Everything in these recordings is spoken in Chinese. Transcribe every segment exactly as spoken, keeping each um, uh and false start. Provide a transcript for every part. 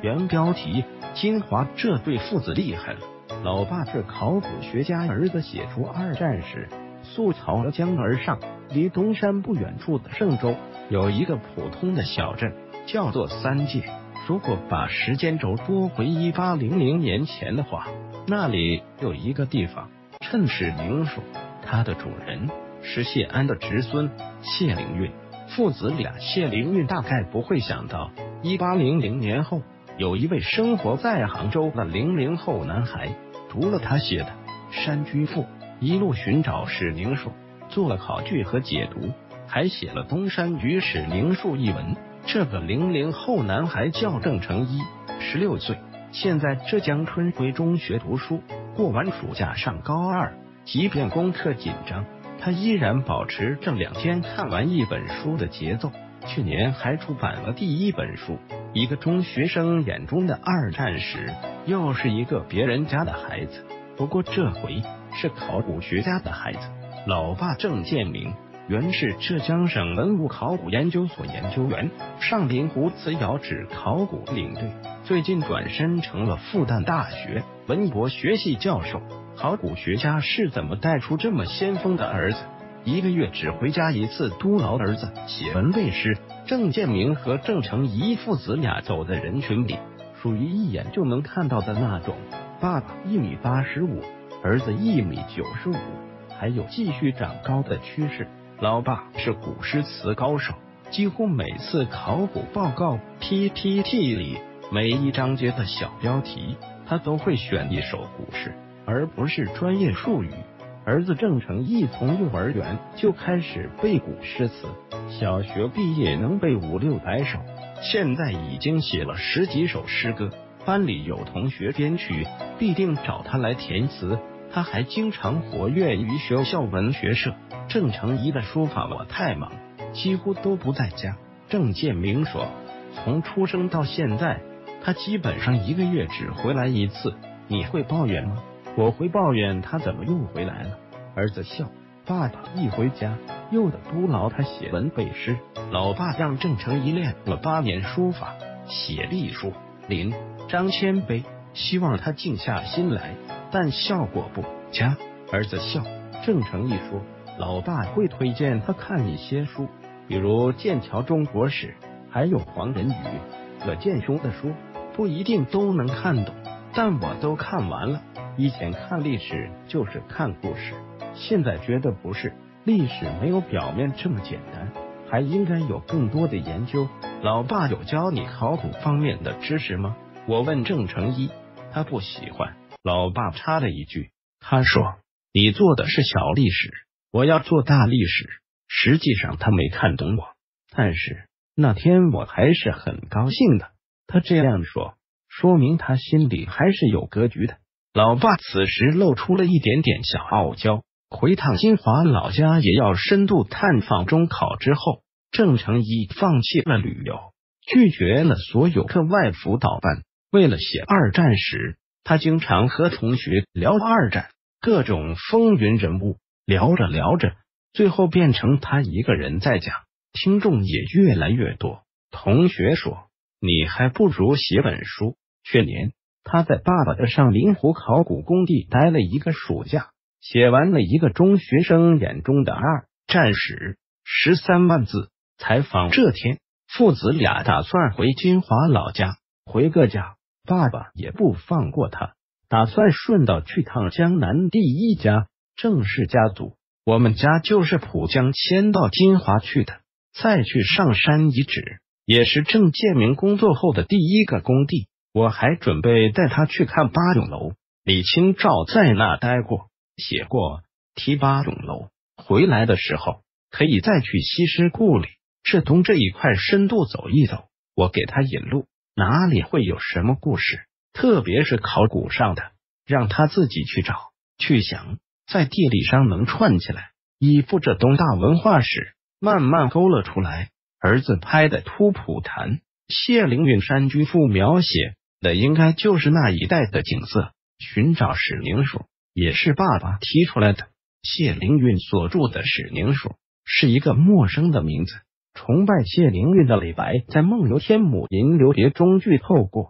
原标题：金华这对父子厉害了。老爸是考古学家，儿子写出二战时溯漕江而上，离东山不远处的嵊州有一个普通的小镇，叫做三界。如果把时间轴拨回一八零零年前的话，那里有一个地方趁势灵树，它的主人是谢安的侄孙谢灵运父子俩。谢灵运大概不会想到，一八零零年后，有一位生活在杭州的零零后男孩读了他写的《山居赋》，一路寻找史灵树，做了考据和解读，还写了《东山与史灵树》一文。这个零零后男孩叫郑成一，十六岁，现在浙江春晖中学读书，过完暑假上高二。即便功课紧张，他依然保持着两天看完一本书的节奏。去年还出版了第一本书，一个中学生眼中的二战史，又是一个别人家的孩子，不过这回是考古学家的孩子。老爸郑建明原是浙江省文物考古研究所研究员，上林湖磁窑址考古领队，最近转身成了复旦大学文博学系教授。考古学家是怎么带出这么先锋的儿子？一个月只回家一次督劳儿子写文背诗。郑建明和郑成一父子俩走在人群里，属于一眼就能看到的那种。爸爸一米八十五，儿子一米九十五，还有继续长高的趋势。老爸是古诗词高手，几乎每次考古报告 P P T 里每一章节的小标题，他都会选一首古诗，而不是专业术语。儿子郑成一从幼儿园就开始背古诗词，小学毕业能背五六百首，现在已经写了十几首诗歌。班里有同学编曲，必定找他来填词。他还经常活跃于学校文学社。郑成一的书法我太忙，几乎都不在家。郑建明说，从出生到现在，他基本上一个月只回来一次。你会抱怨吗？我会抱怨他怎么又回来了。儿子笑，爸爸一回家又得督劳他写文背诗。老爸让郑成一练了八年书法，写隶书、临、章谦卑，希望他静下心来，但效果不佳。儿子笑，郑成一说，老爸会推荐他看一些书，比如《剑桥中国史》，还有黄仁宇、葛剑兄的书，不一定都能看懂，但我都看完了。以前看历史就是看故事，现在觉得不是，历史没有表面这么简单，还应该有更多的研究。老爸有教你考古方面的知识吗？我问郑成一，他不喜欢。老爸插了一句，他说，你做的是小历史，我要做大历史。实际上他没看懂我，但是那天我还是很高兴的。他这样说，说明他心里还是有格局的。老爸此时露出了一点点小傲娇。回趟金华老家也要深度探访中考之后，郑成一放弃了旅游，拒绝了所有课外辅导班。为了写二战史，他经常和同学聊二战，各种风云人物，聊着聊着，最后变成他一个人在讲，听众也越来越多。同学说，你还不如写本书。去年他在爸爸的上林湖考古工地待了一个暑假，写完了一个中学生眼中的二战史，十三万字。采访这天，父子俩打算回金华老家，回个家，爸爸也不放过他，打算顺道去趟江南第一家郑氏家族。我们家就是浦江迁到金华去的。再去上山遗址，也是郑建明工作后的第一个工地。我还准备带他去看八永楼，李清照在那待过，写过题八永楼。回来的时候可以再去西施故里、浙东这一块深度走一走，我给他引路，哪里会有什么故事，特别是考古上的，让他自己去找去想，在地理上能串起来，依附着东大文化史慢慢勾勒出来。儿子拍的突朴谈，谢灵运山居赋描写的应该就是那一带的景色。寻找史宁树也是爸爸提出来的。谢灵运所著的史宁树是一个陌生的名字，崇拜谢灵运的李白在梦游天姥吟留别中剧透过，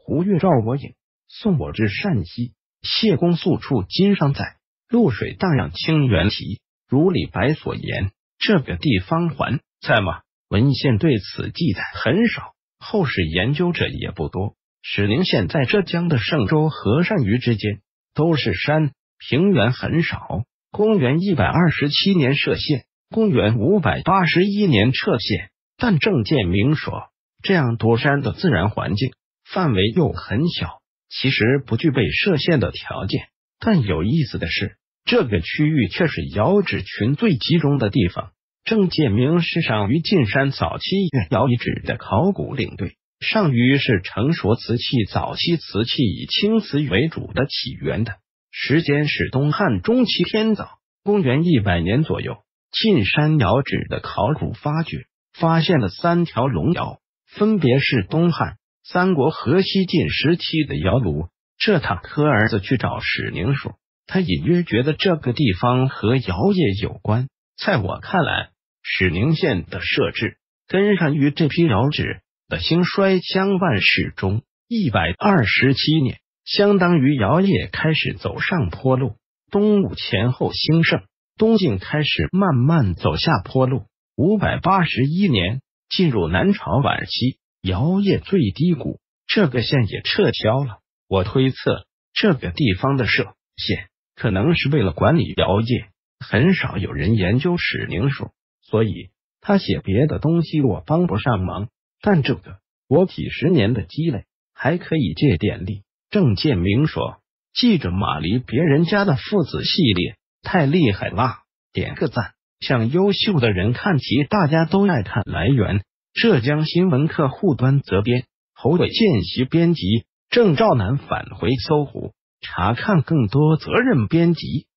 胡越照我影，送我至山西。谢公宿处今尚在，露水荡漾清源啼。如李白所言，这个地方还在吗？文献对此记载很少，后世研究者也不多。史宁县在浙江的嵊州和鳝鱼之间，都是山，平原很少。公元一百二十七年设县，公元五百八十一年撤县，但郑建明说，这样多山的自然环境，范围又很小，其实不具备设县的条件。但有意思的是，这个区域却是窑址群最集中的地方。郑建明是上虞进山早期越窑遗址的考古领队。上虞是成熟瓷器早期瓷器以青瓷为主的起源的，时间是东汉中期偏早，公元一百年左右。进山窑址的考古发掘发现了三条龙窑，分别是东汉、三国和西晋时期的窑炉。这趟科儿子去找史宁说，他隐约觉得这个地方和窑业有关。在我看来，史宁县的设置跟上于这批窑址的兴衰相伴始终。一百二十七年，相当于窑业开始走上坡路，东吴前后兴盛，东晋开始慢慢走下坡路。五百八十一年，进入南朝晚期，窑业最低谷，这个县也撤销了。我推测，这个地方的设县可能是为了管理窑业。很少有人研究史宁说，所以他写别的东西我帮不上忙，但这个我几十年的积累还可以借点力。郑建明说，记着马离别人家的父子系列太厉害啦，点个赞。向优秀的人看齐，大家都爱看。来源：浙江新闻客户端责编，侯伟见习编辑，郑兆南返回搜狐。查看更多责任编辑。